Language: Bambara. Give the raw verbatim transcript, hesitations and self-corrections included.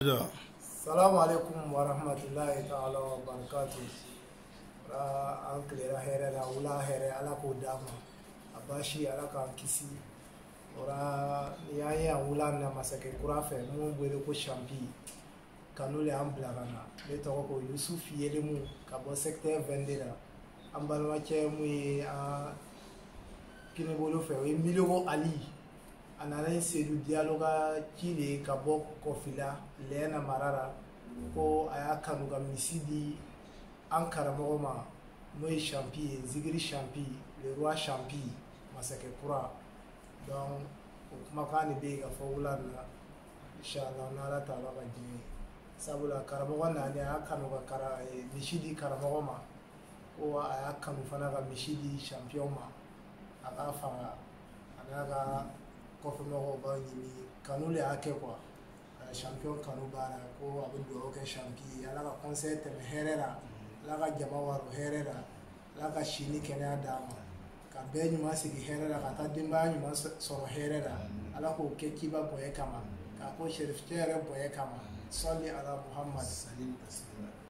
Salamu alaikum wa rahmatullahi ta'ala wa barakatuh. Ra an kilera here da wula here ala ko dama abashi ala ka kisi. Ora yayi an wula na masake kura fe mun bwele ko champi kanule an blagana le to ko Yusuf Yelemu ka bo secteur vingt-deux an balma che mu a kini bolo fe we Miloko Ali anana Seydou Diallo ka kile ka bɔ Kɔfila Lena Marara ko a y'a kanu ka misi di an karamɔgɔ ma n'o ye champi ye Zigiri champi le roi champi masakɛ kura donc o kumakan de bɛ yen ka fɔ wula in na inshallah n'Ala taala ka jɛ sabula karamɔgɔ nalen a y'a kanu ka kara misi di karamɔgɔ ma ko a y'a kanu fana ka misi di champion ma a k'a fara a n'a ka kɔfɛmɔgɔw b'a ɲini kanu le y'a kɛ quoi champion kanu b'a la ko a bɛ dugawu kɛ champi ye ala ka conseil tɛmɛ hɛrɛ la ala ka jama waro hɛrɛ la ala ka si ni kɛnɛya d'a ma ka bɛɛ ɲuman sigi hɛrɛ la ka taa denbaya ɲuman sɔrɔ hɛrɛ la ala k'o kɛ kiba bonya kama k'a ko Cherif Cɛ yɛrɛ bonya kama sɔli ala Muhamad.